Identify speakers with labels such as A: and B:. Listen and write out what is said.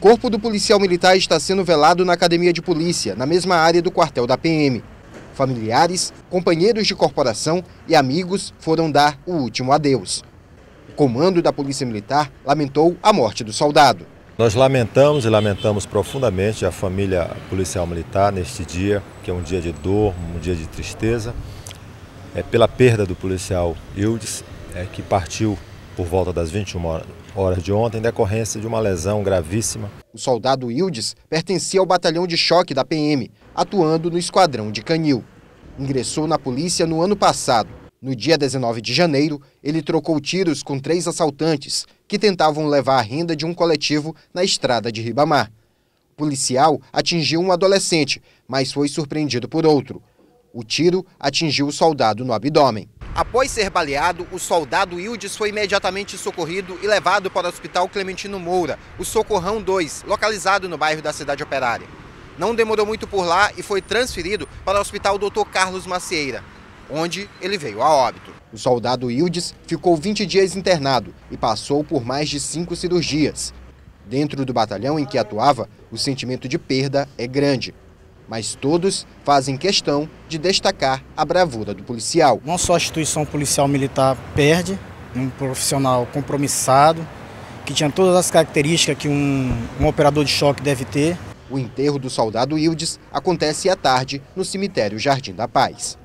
A: corpo do policial militar está sendo velado na academia de polícia, na mesma área do quartel da PM. Familiares, companheiros de corporação e amigos foram dar o último adeus. O comando da Polícia Militar lamentou a morte do soldado.
B: Nós lamentamos e lamentamos profundamente a família policial militar neste dia, que é um dia de dor, um dia de tristeza, pela perda do policial Ildes, que partiu por volta das 21 horas de ontem, em decorrência de uma lesão gravíssima.
A: O soldado Ildes pertencia ao batalhão de choque da PM, atuando no esquadrão de Canil. Ingressou na polícia no ano passado. No dia 19 de janeiro, ele trocou tiros com 3 assaltantes que tentavam levar a renda de um coletivo na estrada de Ribamar. O policial atingiu um adolescente, mas foi surpreendido por outro. O tiro atingiu o soldado no abdômen. Após ser baleado, o soldado Ildes foi imediatamente socorrido e levado para o Hospital Clementino Moura, o Socorrão 2, localizado no bairro da Cidade Operária. Não demorou muito por lá e foi transferido para o Hospital Dr. Carlos Macieira, onde ele veio a óbito. O soldado Ildes ficou 20 dias internado e passou por mais de 5 cirurgias. Dentro do batalhão em que atuava, o sentimento de perda é grande. Mas todos fazem questão de destacar a bravura do policial.
C: Não só a instituição policial militar perde um profissional compromissado, que tinha todas as características que um operador de choque deve ter.
A: O enterro do soldado Ildes acontece à tarde no cemitério Jardim da Paz.